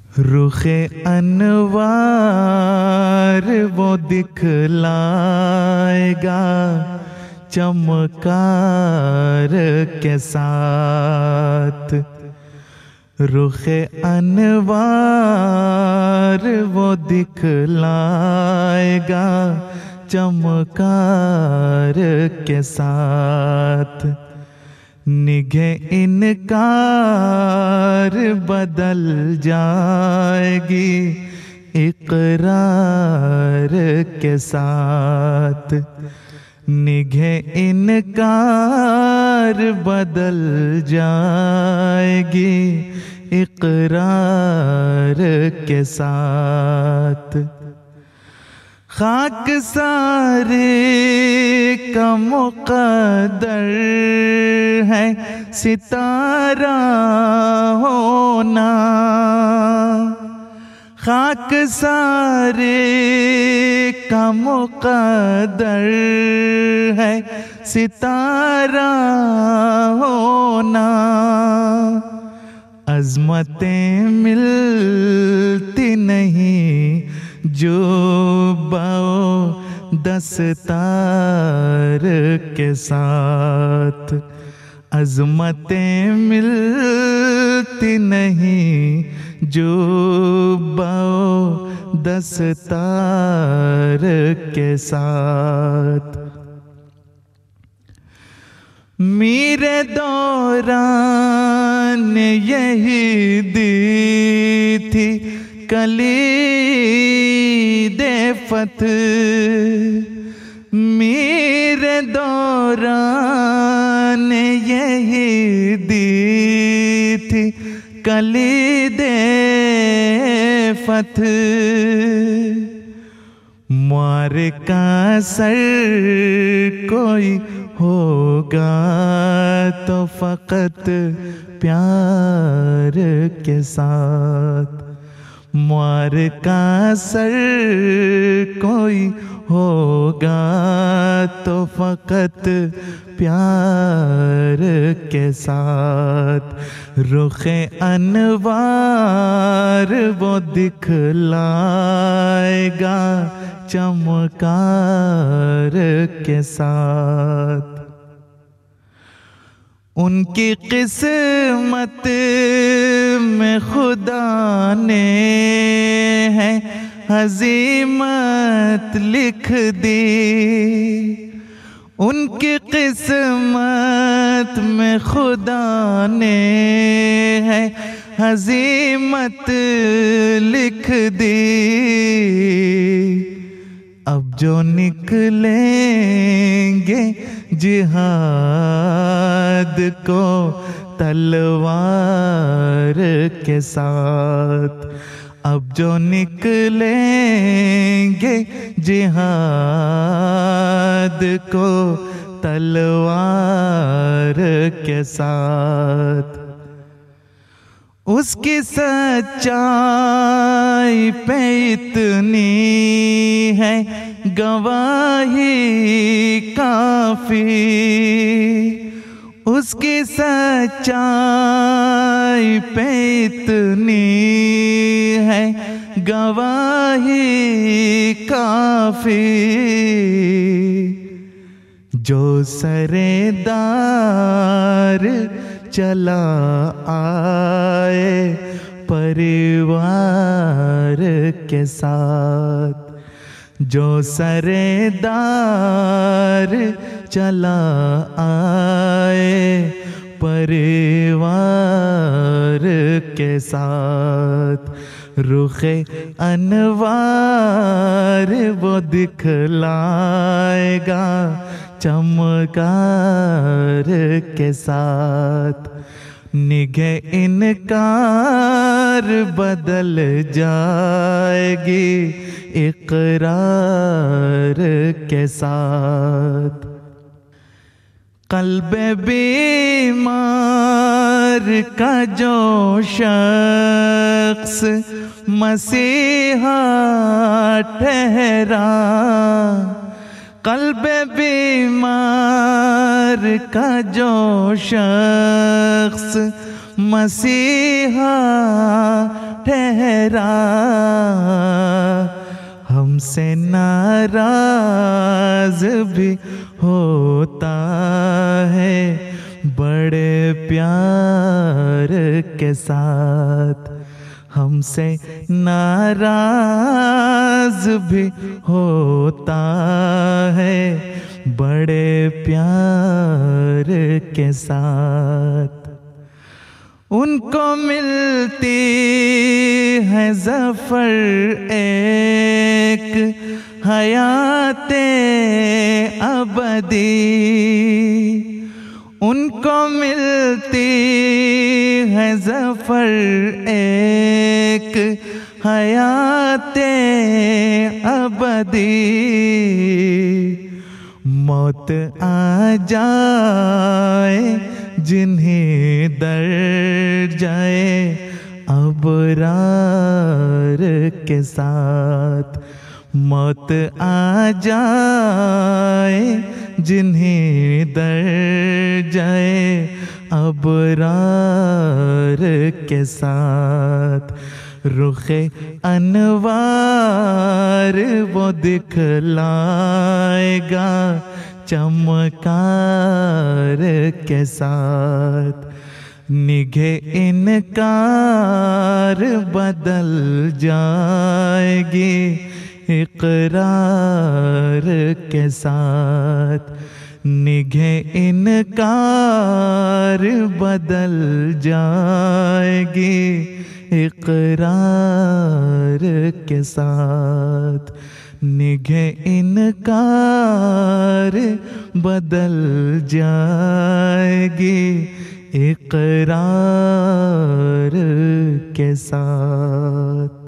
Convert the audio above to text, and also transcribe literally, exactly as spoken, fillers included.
रुखे अनवार वो दिखलाएगा चमकार के साथ। रुखे अनवार वो दिखलाएगा चमकार के साथ। निगे इनकार बदल जाएगी इकरार के साथ। निगे इनकार बदल जाएगी इकरार के साथ। खाक सारे का मुक़द्दर है सितारा होना। खाक सारे का मुक़द्दर है सितारा होना। अज़मतें मिलती नहीं जो बाओ दस्तार के साथ। अज़मतें मिलती नहीं जो बाओ दस्तार के साथ। मेरे दौरान यही दी थी कलीदे फतह। मेरे दौरान यही दी थी कलीदे फतह। मार का सर कोई होगा तो फकत प्यार के साथ। मार का सर कोई होगा तो फकत प्यार के साथ। रुखे अनवार वो दिखलाएगा चमकार के साथ। उनकी किस्मत में खुदा ने है हज़ीमत लिख दी। उनकी किस्मत में खुदा ने है हज़ीमत लिख दी। अब जो निकलेंगे जिहाद को तलवार के साथ। अब जो निकलेंगे जिहाद को तलवार के साथ। उसकी सच्चाई पे इतनी है गवाही काफी। उसकी सच्चाई पे इतनी है गवाही काफी। जो सरेदार चला आए परिवार के साथ। जो सरेदार चला आए परिवार के साथ। रुखे अनवार वो दिखलाएगा चमकार के साथ। निगे इनकार बदल जाएगी इकरार के साथ। क़ल्बे बीमार का जो शख्स मसीहा ठहरा। क़ल्बे बीमार का जो शख्स मसीहा ठहरा, हमसे नाराज भी होता है बड़े प्यार के साथ, हमसे नाराज भी होता है बड़े प्यार के साथ। उनको मिलती है ज़फ़र एक हयाते अबदी, उनको मिलती है ज़फ़र एक हयाते अबदी। मौत आ जाए जिन्हें दर जाए अबरार के साथ, मौत आ जाए जिन्हें दर जाए अबरार के साथ। रुखे अनवार वो दिखलाएगा चमकार के साथ, निगे इनकार बदल जाएगी इकरार के साथ, निगे इनकार बदल जाएगी इकरार के साथ, निगे इनकार बदल जाएगी इकरार के साथ।